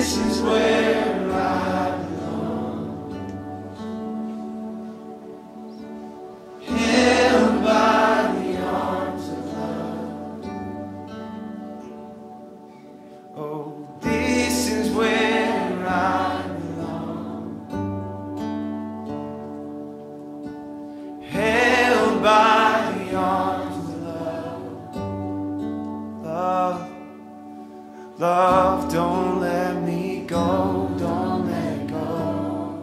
This is where I belong, held by the arms of love. Oh, this is where I belong, held by the arms of love. Love, love, don't let me go, don't let go.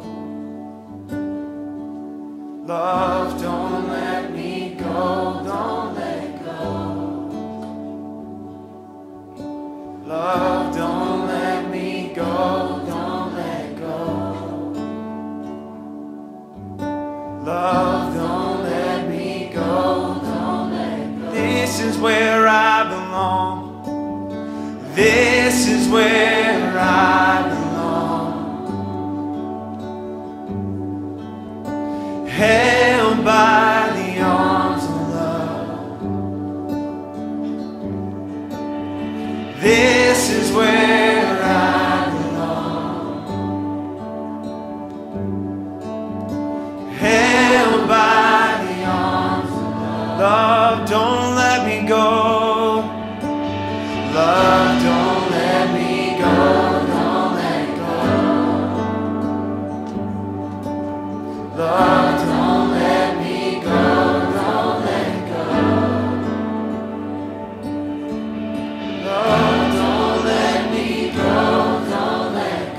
Love, don't let me go, don't let go. Love, don't let me go, don't let go. Love, don't let me go, don't let go. This is where I belong. This is where I belong, held by the arms of love. This is where I belong, held by the arms of love. Love, don't let me go. Love, don't let me go, don't let go. Love, don't let me go, don't let go. Love, don't let me go, don't let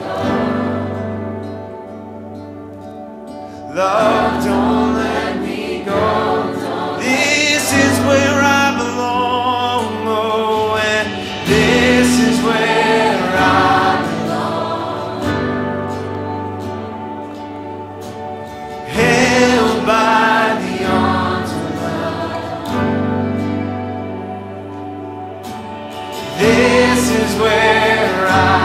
go. Love, don't let me go, don't. This is where I belong, oh, and this is where I belong, held by the arms of love. This is where I